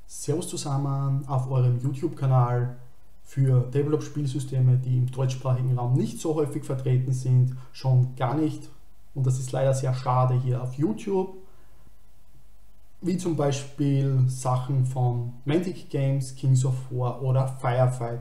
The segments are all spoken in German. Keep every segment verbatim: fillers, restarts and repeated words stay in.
Servus zusammen auf eurem YouTube-Kanal für Tabletop-Spielsysteme, die im deutschsprachigen Raum nicht so häufig vertreten sind, schon gar nicht, und das ist leider sehr schade, hier auf YouTube, wie zum Beispiel Sachen von Mantic Games, Kings of War oder Firefight.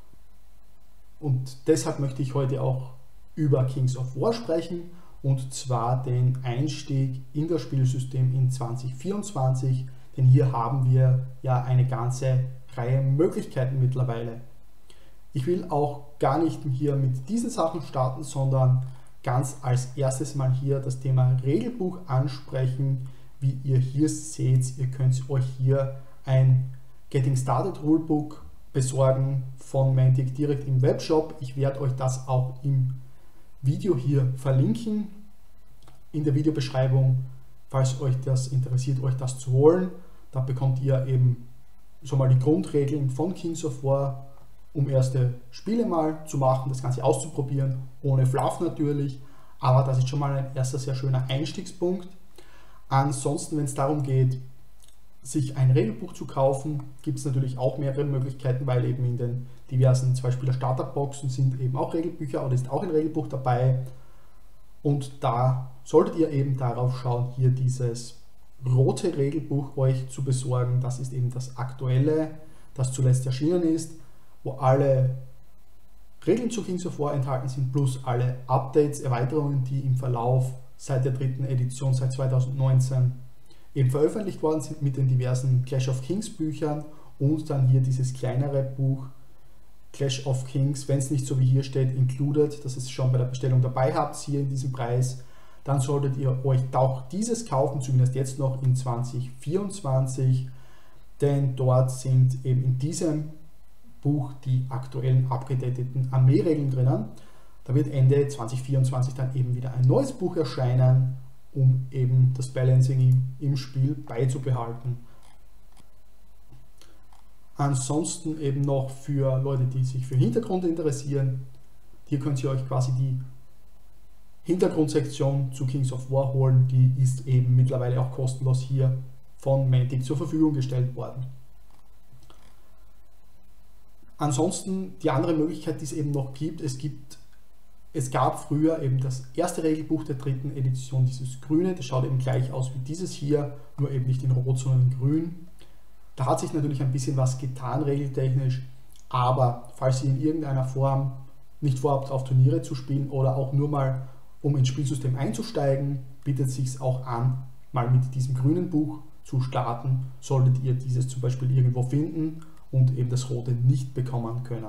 Und deshalb möchte ich heute auch über Kings of War sprechen, und zwar den Einstieg in das Spielsystem in zwanzig vierundzwanzig, denn hier haben wir ja eine ganze Reihe Möglichkeiten mittlerweile. Ich will auch gar nicht hier mit diesen Sachen starten, sondern ganz als erstes mal hier das Thema Regelbuch ansprechen. Wie ihr hier seht, ihr könnt euch hier ein Getting Started Rulebook besorgen von Mantic direkt im Webshop. Ich werde euch das auch im Video hier verlinken, in der Videobeschreibung, falls euch das interessiert, euch das zu holen. Da bekommt ihr eben schon mal die Grundregeln von Kings of War, um erste Spiele mal zu machen, das Ganze auszuprobieren, ohne Fluff natürlich, aber das ist schon mal ein erster sehr schöner Einstiegspunkt. Ansonsten, wenn es darum geht, sich ein Regelbuch zu kaufen, gibt es natürlich auch mehrere Möglichkeiten, weil eben in den diversen Zwei-Spieler-Starterboxen sind eben auch Regelbücher oder ist auch ein Regelbuch dabei, und da solltet ihr eben darauf schauen, hier dieses rote Regelbuch euch zu besorgen. Das ist eben das aktuelle, das zuletzt erschienen ist, wo alle Regeln zu Kings of War enthalten sind, plus alle Updates, Erweiterungen, die im Verlauf seit der dritten Edition, seit zweitausendneunzehn eben veröffentlicht worden sind mit den diversen Clash of Kings Büchern, und dann hier dieses kleinere Buch Clash of Kings, wenn es nicht so wie hier steht, included, dass ihr es schon bei der Bestellung dabei habt, hier in diesem Preis, dann solltet ihr euch auch dieses kaufen, zumindest jetzt noch in zwanzig vierundzwanzig, denn dort sind eben in diesem Buch die aktuellen abgedateten Armeeregeln drinnen. Da wird Ende zwanzig vierundzwanzig dann eben wieder ein neues Buch erscheinen, um eben das Balancing im, im Spiel beizubehalten. Ansonsten eben noch für Leute, die sich für Hintergrund interessieren, hier könnt ihr euch quasi die Hintergrundsektion zu Kings of War holen, die ist eben mittlerweile auch kostenlos hier von Mantic zur Verfügung gestellt worden. Ansonsten die andere Möglichkeit, die es eben noch gibt, es gibt, es gab früher eben das erste Regelbuch der dritten Edition, dieses grüne, das schaut eben gleich aus wie dieses hier, nur eben nicht in rot, sondern in grün. Da hat sich natürlich ein bisschen was getan, regeltechnisch, aber falls ihr in irgendeiner Form nicht vorhabt, auf Turniere zu spielen oder auch nur mal um ins Spielsystem einzusteigen, bietet es sich auch an, mal mit diesem grünen Buch zu starten, solltet ihr dieses zum Beispiel irgendwo finden und eben das rote nicht bekommen können.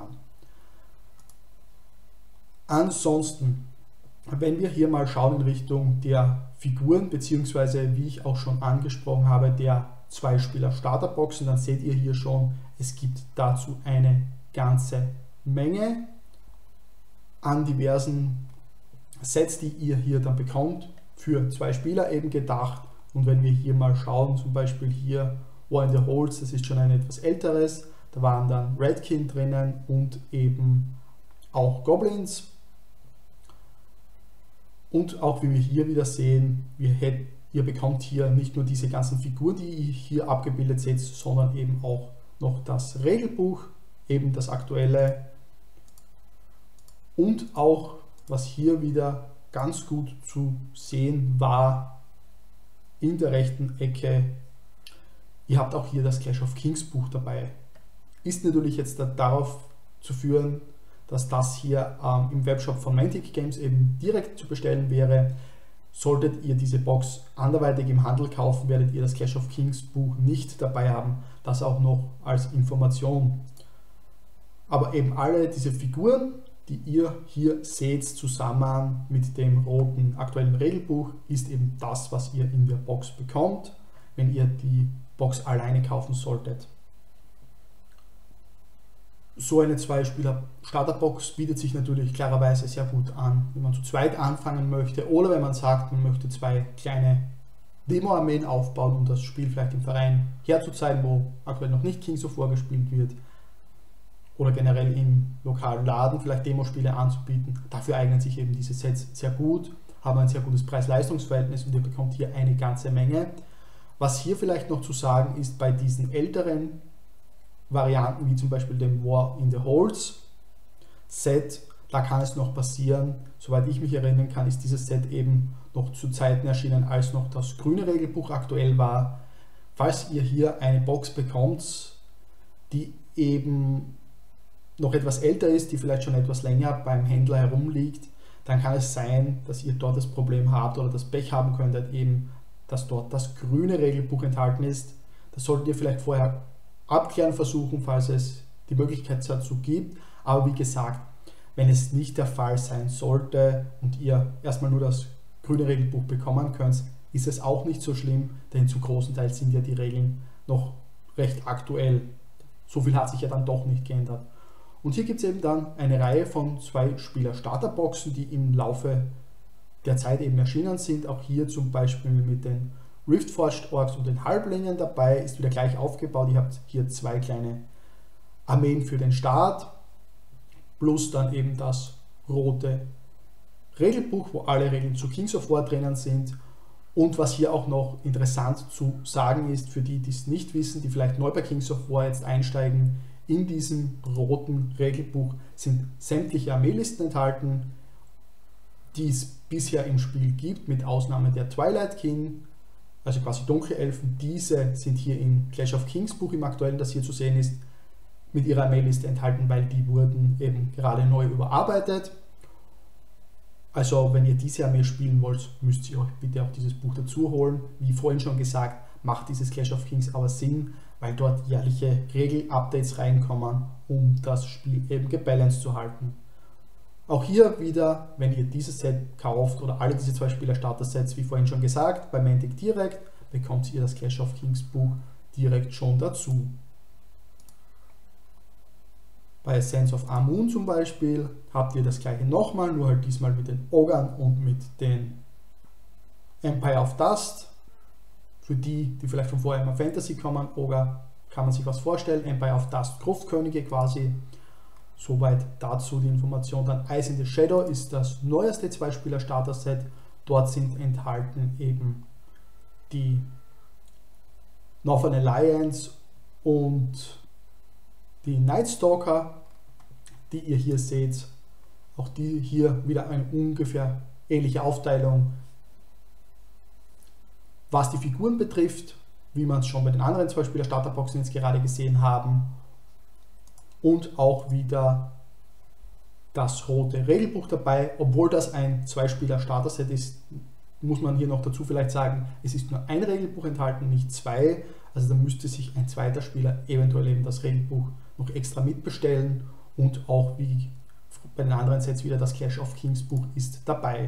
Ansonsten, wenn wir hier mal schauen in Richtung der Figuren, beziehungsweise wie ich auch schon angesprochen habe, der Zwei-Spieler-Starterboxen, dann seht ihr hier schon, es gibt dazu eine ganze Menge an diversen Sets, die ihr hier dann bekommt, für zwei Spieler eben gedacht. Und wenn wir hier mal schauen, zum Beispiel hier War in the Holds, das ist schon ein etwas älteres, da waren dann Redkin drinnen und eben auch Goblins. Und auch wie wir hier wieder sehen, wir hätten, ihr bekommt hier nicht nur diese ganzen Figuren, die ihr hier abgebildet seht, sondern eben auch noch das Regelbuch, eben das aktuelle, und auch, was hier wieder ganz gut zu sehen war, in der rechten Ecke, ihr habt auch hier das Clash of Kings Buch dabei. Ist natürlich jetzt darauf zu führen, dass das hier ähm, im Webshop von Mantic Games eben direkt zu bestellen wäre. Solltet ihr diese Box anderweitig im Handel kaufen, werdet ihr das Clash of Kings Buch nicht dabei haben. Das auch noch als Information. Aber eben alle diese Figuren, die ihr hier seht, zusammen mit dem roten aktuellen Regelbuch, ist eben das, was ihr in der Box bekommt, wenn ihr die Box alleine kaufen solltet. So eine Zwei-Spieler-Starterbox bietet sich natürlich klarerweise sehr gut an, wenn man zu zweit anfangen möchte oder wenn man sagt, man möchte zwei kleine Demo-Armeen aufbauen, um das Spiel vielleicht im Verein herzuzeigen, wo aktuell noch nicht Kings of War gespielt wird, oder generell im lokalen Laden vielleicht Demospiele anzubieten. Dafür eignen sich eben diese Sets sehr gut, haben ein sehr gutes Preis-Leistungs-Verhältnis und ihr bekommt hier eine ganze Menge. Was hier vielleicht noch zu sagen ist, bei diesen älteren Varianten, wie zum Beispiel dem War in the Halls Set, da kann es noch passieren, soweit ich mich erinnern kann, ist dieses Set eben noch zu Zeiten erschienen, als noch das grüne Regelbuch aktuell war. Falls ihr hier eine Box bekommt, die eben noch etwas älter ist, die vielleicht schon etwas länger beim Händler herumliegt, dann kann es sein, dass ihr dort das Problem habt oder das Pech haben könntet, eben, dass dort das grüne Regelbuch enthalten ist. Das solltet ihr vielleicht vorher abklären versuchen, falls es die Möglichkeit dazu gibt. Aber wie gesagt, wenn es nicht der Fall sein sollte und ihr erstmal nur das grüne Regelbuch bekommen könnt, ist es auch nicht so schlimm, denn zu großen Teil sind ja die Regeln noch recht aktuell. So viel hat sich ja dann doch nicht geändert. Und hier gibt es eben dann eine Reihe von zwei Spieler-Starterboxen, die im Laufe der Zeit eben erschienen sind. Auch hier zum Beispiel mit den Riftforged Orks und den Halblingen dabei, ist wieder gleich aufgebaut. Ihr habt hier zwei kleine Armeen für den Start, plus dann eben das rote Regelbuch, wo alle Regeln zu Kings of War drinnen sind. Und was hier auch noch interessant zu sagen ist, für die, die es nicht wissen, die vielleicht neu bei Kings of War jetzt einsteigen, in diesem roten Regelbuch sind sämtliche Armeelisten enthalten, die es bisher im Spiel gibt, mit Ausnahme der Twilight Kin, also quasi dunkle Elfen. Diese sind hier im Clash of Kings Buch, im aktuellen, das hier zu sehen ist, mit ihrer Armeeliste enthalten, weil die wurden eben gerade neu überarbeitet. Also wenn ihr diese Armee spielen wollt, müsst ihr euch bitte auch dieses Buch dazu holen. Wie vorhin schon gesagt, macht dieses Clash of Kings aber Sinn, weil dort jährliche Regel-Updates reinkommen, um das Spiel eben gebalanced zu halten. Auch hier wieder, wenn ihr dieses Set kauft oder alle diese zwei Spieler-Starter-Sets, wie vorhin schon gesagt, bei Mantic Direct, bekommt ihr das Clash of Kings Buch direkt schon dazu. Bei Sands of Amun zum Beispiel habt ihr das gleiche nochmal, nur halt diesmal mit den Ogern und mit den Empire of Dust. Für die, die vielleicht von vorher immer Fantasy kommen, Ogre kann man sich was vorstellen, Empire of Dust, Gruftkönige quasi. Soweit dazu die Information. Dann Eyes in the Shadow ist das neueste Zwei-Spieler-Starter-Set. Dort sind enthalten eben die Northern Alliance und die Nightstalker, die ihr hier seht. Auch die hier wieder eine ungefähr ähnliche Aufteilung, was die Figuren betrifft, wie man es schon bei den anderen zwei Spieler-Starterboxen jetzt gerade gesehen haben. Und auch wieder das rote Regelbuch dabei. Obwohl das ein Zwei-Spieler-Starter-Set ist, muss man hier noch dazu vielleicht sagen, es ist nur ein Regelbuch enthalten, nicht zwei. Also da müsste sich ein zweiter Spieler eventuell eben das Regelbuch noch extra mitbestellen. Und auch wie bei den anderen Sets wieder das Clash of Kings Buch ist dabei.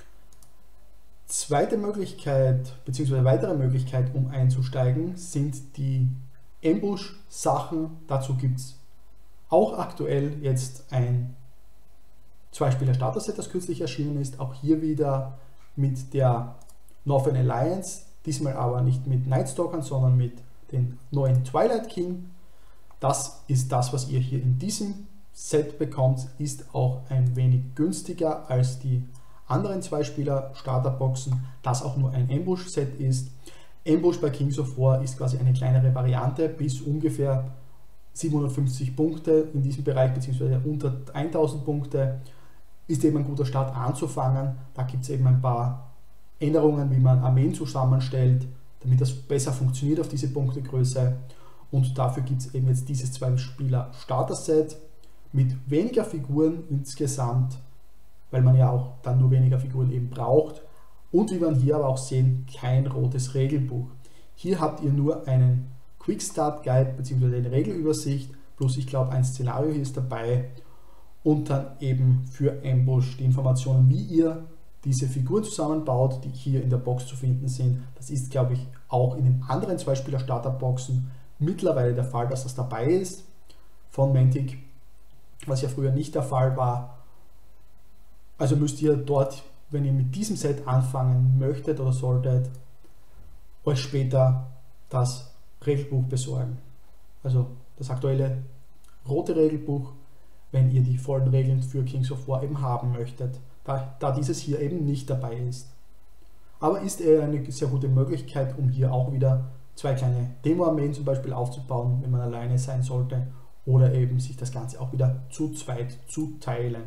Zweite Möglichkeit, beziehungsweise weitere Möglichkeit, um einzusteigen, sind die Ambush-Sachen. Dazu gibt es auch aktuell jetzt ein Zwei-Spieler-Starter-Set, das kürzlich erschienen ist. Auch hier wieder mit der Northern Alliance, diesmal aber nicht mit Nightstalkern, sondern mit den neuen Twilight King. Das ist das, was ihr hier in diesem Set bekommt, ist auch ein wenig günstiger als die anderen Zwei-Spieler-Starterboxen, das auch nur ein Ambush-Set ist. Ambush bei Kings of War ist quasi eine kleinere Variante, bis ungefähr siebenhundertfünfzig Punkte in diesem Bereich, beziehungsweise unter tausend Punkte, ist eben ein guter Start anzufangen. Da gibt es eben ein paar Änderungen, wie man Armeen zusammenstellt, damit das besser funktioniert auf diese Punktegröße. Und dafür gibt es eben jetzt dieses Zwei-Spieler-Starter-Set mit weniger Figuren insgesamt, weil man ja auch dann nur weniger Figuren eben braucht. Und wie man hier aber auch sehen, kein rotes Regelbuch. Hier habt ihr nur einen Quick Start Guide bzw. eine Regelübersicht, plus ich glaube ein Szenario hier ist dabei und dann eben für Ambush die Informationen, wie ihr diese Figuren zusammenbaut, die hier in der Box zu finden sind. Das ist, glaube ich, auch in den anderen Zwei-Spieler-Starterboxen mittlerweile der Fall, dass das dabei ist von Mantic, was ja früher nicht der Fall war. Also müsst ihr dort, wenn ihr mit diesem Set anfangen möchtet oder solltet, euch später das Regelbuch besorgen. Also das aktuelle rote Regelbuch, wenn ihr die vollen Regeln für Kings of War eben haben möchtet, da, da dieses hier eben nicht dabei ist. aber ist eher eine sehr gute Möglichkeit, um hier auch wieder zwei kleine Demo-Armeen zum Beispiel aufzubauen, wenn man alleine sein sollte, oder eben sich das Ganze auch wieder zu zweit zu teilen.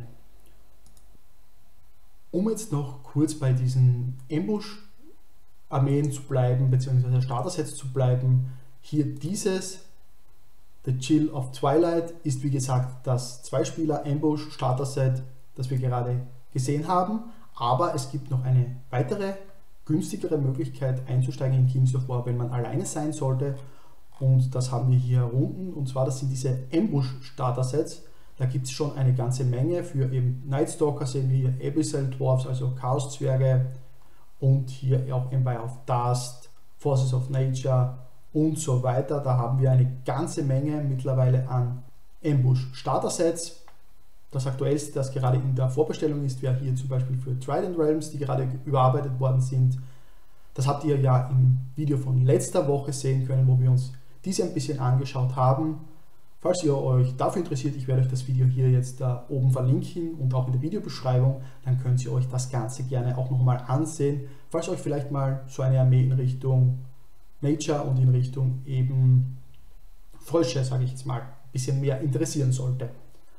Um jetzt noch kurz bei diesen Ambush-Armeen zu bleiben, beziehungsweise Starter-Sets zu bleiben, hier dieses The Chill of Twilight ist wie gesagt das Zwei-Spieler-Ambush-Starter-Set, das wir gerade gesehen haben, aber es gibt noch eine weitere, günstigere Möglichkeit einzusteigen in Kings of War, wenn man alleine sein sollte, und das haben wir hier unten, und zwar das sind diese Ambush-Starter-Sets. Da gibt es schon eine ganze Menge für eben Nightstalker, sehen wir hier Abyssal Dwarfs, also Chaos-Zwerge, und hier auch Empire of Dust, Forces of Nature und so weiter. Da haben wir eine ganze Menge mittlerweile an Ambush-Starter-Sets. Das aktuellste, das gerade in der Vorbestellung ist, wäre hier zum Beispiel für Trident Realms, die gerade überarbeitet worden sind. Das habt ihr ja im Video von letzter Woche sehen können, wo wir uns diese ein bisschen angeschaut haben. Falls ihr euch dafür interessiert, ich werde euch das Video hier jetzt da oben verlinken und auch in der Videobeschreibung, dann könnt ihr euch das Ganze gerne auch nochmal ansehen, falls euch vielleicht mal so eine Armee in Richtung Nature und in Richtung eben Frösche, sage ich jetzt mal, ein bisschen mehr interessieren sollte.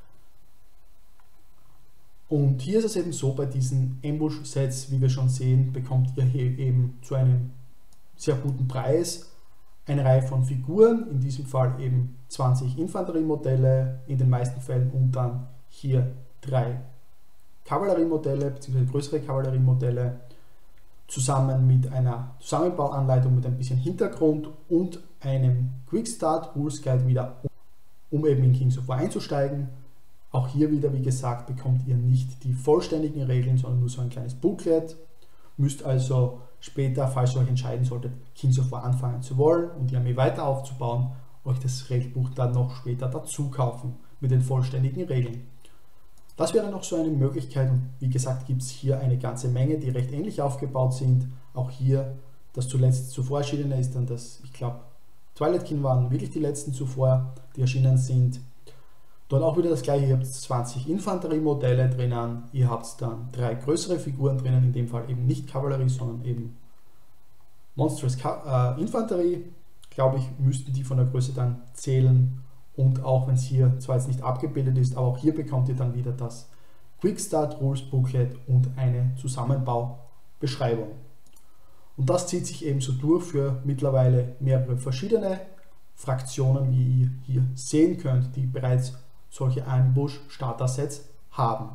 Und hier ist es eben so, bei diesen Ambush-Sets, wie wir schon sehen, bekommt ihr hier eben zu einem sehr guten Preis eine Reihe von Figuren, in diesem Fall eben zwanzig Infanteriemodelle in den meisten Fällen und dann hier drei Kavalleriemodelle bzw. größere Kavalleriemodelle zusammen mit einer Zusammenbauanleitung mit ein bisschen Hintergrund und einem Quickstart Rules Guide wieder, um eben in Kings of War einzusteigen. Auch hier wieder, wie gesagt, bekommt ihr nicht die vollständigen Regeln, sondern nur so ein kleines Booklet. Müsst also später, falls ihr euch entscheiden solltet, Kings of War anfangen zu wollen und die Armee weiter aufzubauen, euch das Regelbuch dann noch später dazu kaufen mit den vollständigen Regeln. Das wäre noch so eine Möglichkeit, und wie gesagt gibt es hier eine ganze Menge, die recht ähnlich aufgebaut sind. Auch hier das zuletzt zuvor erschienene ist dann das, ich glaube, Twilight Kin waren wirklich die letzten zuvor, die erschienen sind. Dort auch wieder das gleiche, ihr habt zwanzig Infanteriemodelle drinnen, ihr habt dann drei größere Figuren drinnen, in dem Fall eben nicht Kavallerie, sondern eben Monstrous äh, Infanterie, glaube ich, müssten die von der Größe dann zählen, und auch wenn es hier zwar jetzt nicht abgebildet ist, aber auch hier bekommt ihr dann wieder das Quickstart Rules Booklet und eine Zusammenbaubeschreibung. Und das zieht sich ebenso durch für mittlerweile mehrere verschiedene Fraktionen, wie ihr hier sehen könnt, die bereits solche Ambush-Starter-Sets haben.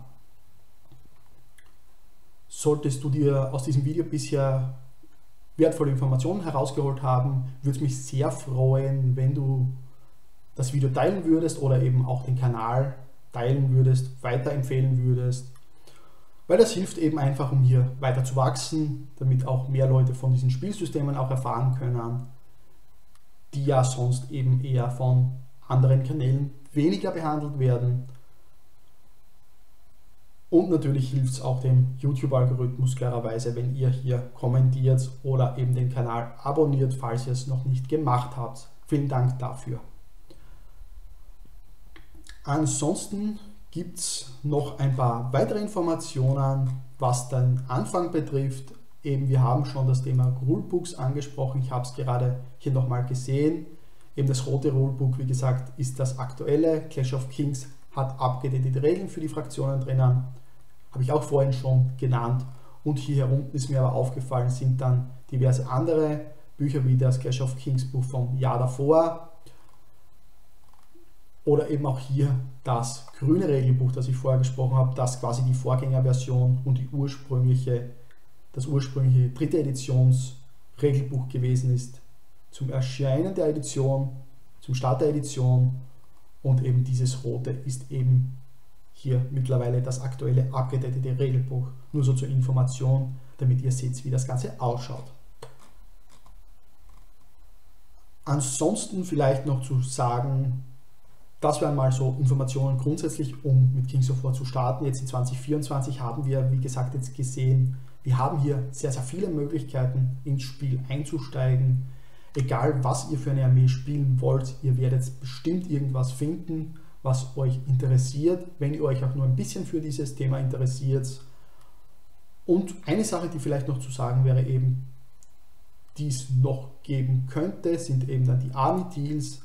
Solltest du dir aus diesem Video bisher wertvolle Informationen herausgeholt haben, würde es mich sehr freuen, wenn du das Video teilen würdest oder eben auch den Kanal teilen würdest, weiterempfehlen würdest, weil das hilft eben einfach, um hier weiter zu wachsen, damit auch mehr Leute von diesen Spielsystemen auch erfahren können, die ja sonst eben eher von anderen Kanälen weniger behandelt werden. Und natürlich hilft es auch dem YouTube-Algorithmus klarerweise, wenn ihr hier kommentiert oder eben den Kanal abonniert, falls ihr es noch nicht gemacht habt. Vielen Dank dafür. Ansonsten gibt es noch ein paar weitere Informationen, was den Anfang betrifft. Eben, wir haben schon das Thema Rulebooks angesprochen, ich habe es gerade hier nochmal gesehen. Eben das rote Rulebook, wie gesagt, ist das aktuelle. Clash of Kings hat abgedatete Regeln für die Fraktionen drinnen, habe ich auch vorhin schon genannt. Und hier unten ist mir aber aufgefallen, sind dann diverse andere Bücher wie das Clash of Kings Buch vom Jahr davor. Oder eben auch hier das grüne Regelbuch, das ich vorher gesprochen habe, das quasi die Vorgängerversion und die ursprüngliche, das ursprüngliche dritte Editionsregelbuch gewesen ist. Zum Erscheinen der Edition, zum Start der Edition, und eben dieses rote ist eben hier mittlerweile das aktuelle abgedatete Regelbuch. Nur so zur Information, damit ihr seht, wie das Ganze ausschaut. Ansonsten vielleicht noch zu sagen, das wären mal so Informationen grundsätzlich, um mit Kings of War zu starten. Jetzt in zwanzig vierundzwanzig haben wir, wie gesagt, jetzt gesehen, wir haben hier sehr, sehr viele Möglichkeiten ins Spiel einzusteigen. Egal was ihr für eine Armee spielen wollt, ihr werdet bestimmt irgendwas finden, was euch interessiert. Wenn ihr euch auch nur ein bisschen für dieses Thema interessiert, Und eine Sache, die vielleicht noch zu sagen wäre, eben, die es noch geben könnte, sind eben dann die Army Deals.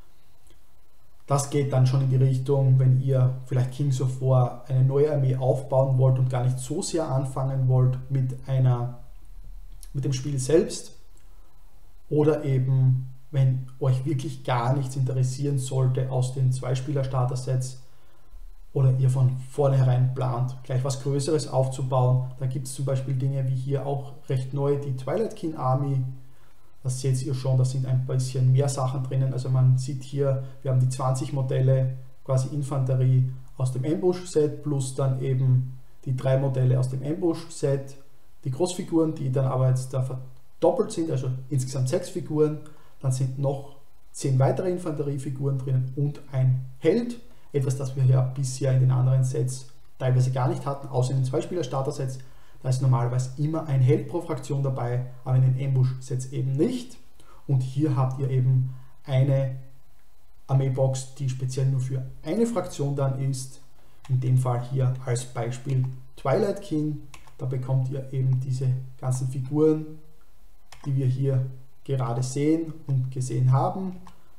Das geht dann schon in die Richtung, wenn ihr vielleicht Kings of War eine neue Armee aufbauen wollt und gar nicht so sehr anfangen wollt mit, einer, mit dem Spiel selbst. Oder eben, wenn euch wirklich gar nichts interessieren sollte aus den Zweispieler-Starter-Sets oder ihr von vornherein plant, gleich was Größeres aufzubauen. Da gibt es zum Beispiel Dinge wie hier auch recht neu, die Twilight Kin Army. Das seht ihr schon, da sind ein bisschen mehr Sachen drinnen. Also man sieht hier, wir haben die zwanzig Modelle, quasi Infanterie aus dem Ambush-Set, plus dann eben die drei Modelle aus dem Ambush-Set, die Großfiguren, die dann aber jetzt da verdoppelt sind, also insgesamt sechs Figuren. Dann sind noch zehn weitere Infanteriefiguren drinnen und ein Held. Etwas, das wir ja bisher in den anderen Sets teilweise gar nicht hatten, außer in den Zweispieler-Starter-Sets. Da ist normalerweise immer ein Held pro Fraktion dabei, aber in den Ambush-Sets eben nicht. Und hier habt ihr eben eine Armeebox, die speziell nur für eine Fraktion dann ist. In dem Fall hier als Beispiel Twilight Kin. Da bekommt ihr eben diese ganzen Figuren, die wir hier gerade sehen und gesehen haben.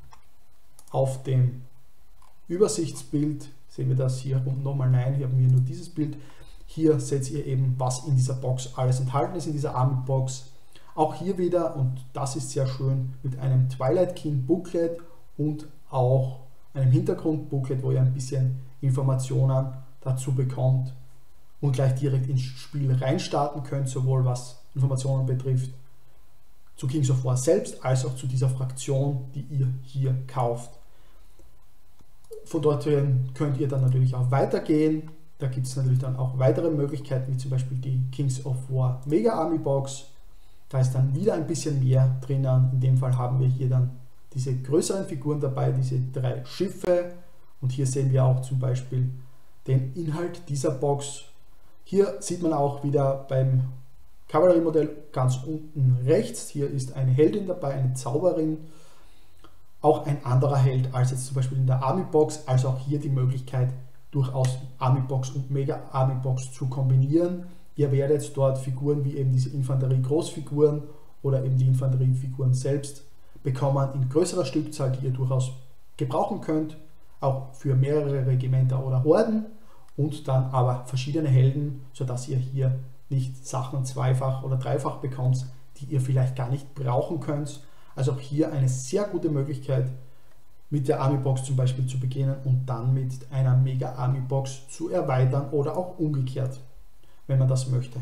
Auf dem Übersichtsbild sehen wir das hier und nochmal, nein, hier haben wir nur dieses Bild. Hier seht ihr eben, was in dieser Box alles enthalten ist, in dieser Army Box. Auch hier wieder, und das ist sehr schön, mit einem Twilight Kin Booklet und auch einem Hintergrund-Booklet, wo ihr ein bisschen Informationen dazu bekommt und gleich direkt ins Spiel reinstarten könnt, sowohl was Informationen betrifft zu Kings of War selbst, als auch zu dieser Fraktion, die ihr hier kauft. Von dort könnt ihr dann natürlich auch weitergehen. Da gibt es natürlich dann auch weitere Möglichkeiten, wie zum Beispiel die Kings of War Mega Army Box. Da ist dann wieder ein bisschen mehr drinnen. In dem Fall haben wir hier dann diese größeren Figuren dabei, diese drei Schiffe. Und hier sehen wir auch zum Beispiel den Inhalt dieser Box. Hier sieht man auch wieder beim Kavallerie-Modell ganz unten rechts. Hier ist eine Heldin dabei, eine Zauberin. Auch ein anderer Held als jetzt zum Beispiel in der Army Box. Also auch hier die Möglichkeit, durchaus Army Box und Mega Army Box zu kombinieren. Ihr werdet dort Figuren wie eben diese Infanterie-Großfiguren oder eben die Infanteriefiguren selbst bekommen in größerer Stückzahl, die ihr durchaus gebrauchen könnt, auch für mehrere Regimenter oder Horden, und dann aber verschiedene Helden, sodass ihr hier nicht Sachen zweifach oder dreifach bekommt, die ihr vielleicht gar nicht brauchen könnt. Also auch hier eine sehr gute Möglichkeit, mit der Army Box zum Beispiel zu beginnen und dann mit einer Mega Army Box zu erweitern oder auch umgekehrt, wenn man das möchte.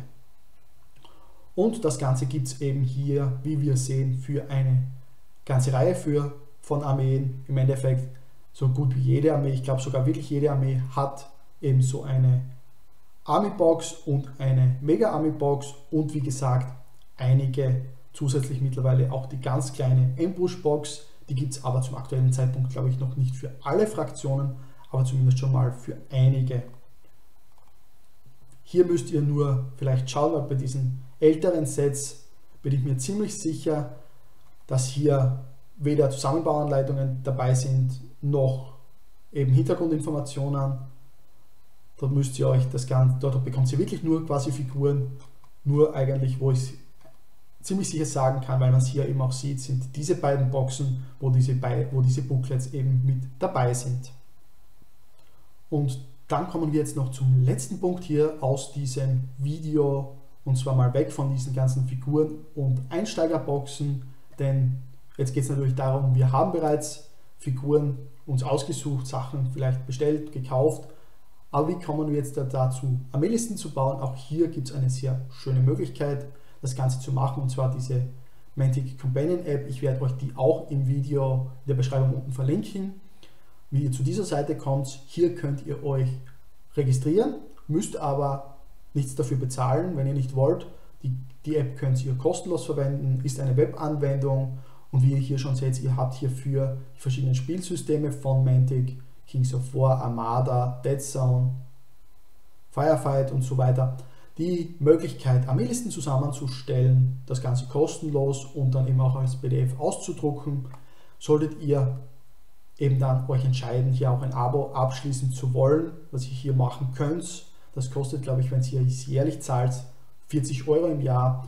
Und das Ganze gibt es eben hier, wie wir sehen, für eine ganze Reihe für, von Armeen. Im Endeffekt so gut wie jede Armee, ich glaube sogar wirklich jede Armee hat eben so eine Army Box und eine Mega Army Box und wie gesagt einige zusätzlich mittlerweile auch die ganz kleine Ambush Box. Die gibt es aber zum aktuellen Zeitpunkt, glaube ich, noch nicht für alle Fraktionen, aber zumindest schon mal für einige. Hier müsst ihr nur vielleicht schauen, weil bei diesen älteren Sets bin ich mir ziemlich sicher, dass hier weder Zusammenbauanleitungen dabei sind, noch eben Hintergrundinformationen. Dort müsst ihr euch das Ganze, dort bekommt ihr wirklich nur quasi Figuren, nur eigentlich, wo ich ziemlich sicher sagen kann, weil man es hier eben auch sieht, sind diese beiden Boxen, wo diese, wo diese Booklets eben mit dabei sind. Und dann kommen wir jetzt noch zum letzten Punkt hier aus diesem Video, und zwar mal weg von diesen ganzen Figuren und Einsteigerboxen, denn jetzt geht es natürlich darum, wir haben bereits Figuren uns ausgesucht, Sachen vielleicht bestellt, gekauft, aber wie kommen wir jetzt dazu, Armeelisten zu bauen? Auch hier gibt es eine sehr schöne Möglichkeit, das Ganze zu machen, und zwar diese Mantic Companion App. Ich werde euch die auch im Video in der Beschreibung unten verlinken. Wie ihr zu dieser Seite kommt, hier könnt ihr euch registrieren, müsst aber nichts dafür bezahlen, wenn ihr nicht wollt. Die, die App könnt ihr kostenlos verwenden, ist eine Webanwendung, und wie ihr hier schon seht, ihr habt hierfür die verschiedenen Spielsysteme von Mantic, Kings of War, Armada, Dead Zone, Firefight und so weiter. Die Möglichkeit, Armeelisten zusammenzustellen, das Ganze kostenlos und dann eben auch als P D F auszudrucken. Solltet ihr eben dann euch entscheiden, hier auch ein Abo abschließen zu wollen, was ihr hier machen könnt. Das kostet, glaube ich, wenn ihr es jährlich zahlt, vierzig Euro im Jahr.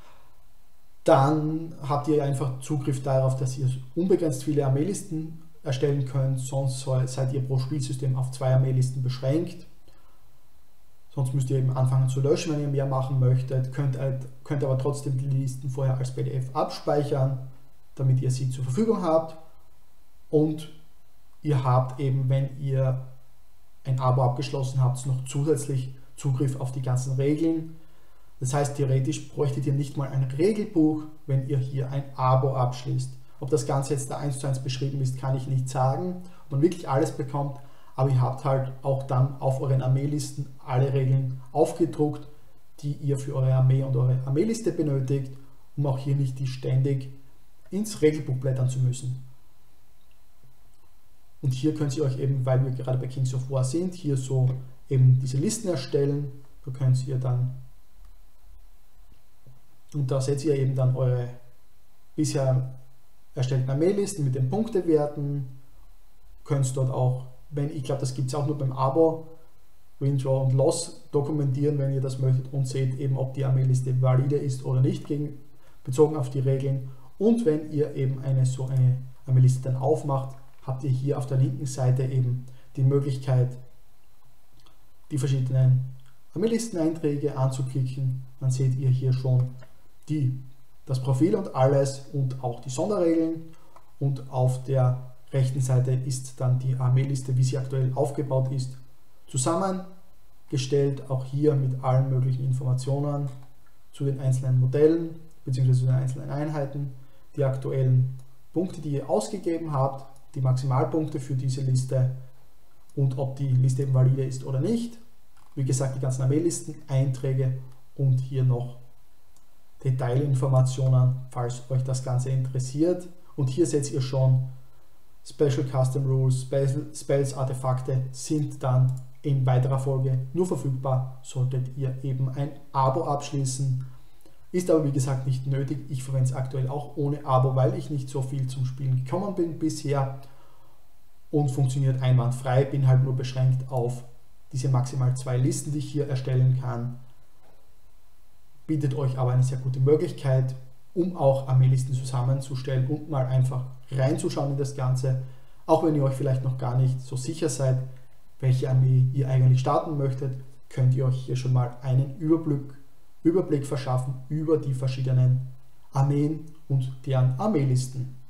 Dann habt ihr einfach Zugriff darauf, dass ihr unbegrenzt viele Armeelisten erstellen könnt, sonst seid ihr pro Spielsystem auf zwei Armeelisten beschränkt. Sonst müsst ihr eben anfangen zu löschen, wenn ihr mehr machen möchtet, könnt, könnt aber trotzdem die Listen vorher als P D F abspeichern, damit ihr sie zur Verfügung habt. Und ihr habt eben, wenn ihr ein Abo abgeschlossen habt, noch zusätzlich Zugriff auf die ganzen Regeln. Das heißt, theoretisch bräuchtet ihr nicht mal ein Regelbuch, wenn ihr hier ein Abo abschließt. Ob das Ganze jetzt da eins zu eins beschrieben ist, kann ich nicht sagen, ob man wirklich alles bekommt, aber ihr habt halt auch dann auf euren Armeelisten alle Regeln aufgedruckt, die ihr für eure Armee und eure Armeeliste benötigt, um auch hier nicht die ständig ins Regelbuch blättern zu müssen. Und hier könnt ihr euch eben, weil wir gerade bei Kings of War sind, hier so eben diese Listen erstellen. Da könnt ihr dann, und da seht ihr eben dann eure bisher erstellten Armeelisten mit den Punktewerten. Könnt dort auch, wenn ich glaube, das gibt es auch nur beim Abo, Win, Draw und Loss dokumentieren, wenn ihr das möchtet, und seht eben, ob die Armeeliste valide ist oder nicht, gegen, bezogen auf die Regeln. Und wenn ihr eben eine so eine Armeeliste dann aufmacht, habt ihr hier auf der linken Seite eben die Möglichkeit, die verschiedenen Armeelisteneinträge anzuklicken. Dann seht ihr hier schon die, das Profil und alles und auch die Sonderregeln. Und auf der rechten Seite ist dann die Armeeliste, wie sie aktuell aufgebaut ist, zusammengestellt. Auch hier mit allen möglichen Informationen zu den einzelnen Modellen bzw. zu den einzelnen Einheiten, die aktuellen Punkte, die ihr ausgegeben habt, die Maximalpunkte für diese Liste und ob die Liste eben valide ist oder nicht. Wie gesagt, die ganzen Armeelisten, Einträge und hier noch Detailinformationen, falls euch das Ganze interessiert. Und hier seht ihr schon, Special Custom Rules, Spells, Spells, Artefakte sind dann in weiterer Folge nur verfügbar, solltet ihr eben ein Abo abschließen. Ist aber wie gesagt nicht nötig. Ich verwende es aktuell auch ohne Abo, weil ich nicht so viel zum Spielen gekommen bin bisher und funktioniert einwandfrei. Bin halt nur beschränkt auf diese maximal zwei Listen, die ich hier erstellen kann. Bietet euch aber eine sehr gute Möglichkeit, um auch Armeelisten zusammenzustellen und mal einfach reinzuschauen in das Ganze. Auch wenn ihr euch vielleicht noch gar nicht so sicher seid, welche Armee ihr eigentlich starten möchtet, könnt ihr euch hier schon mal einen Überblick Überblick verschaffen über die verschiedenen Armeen und deren Armeelisten.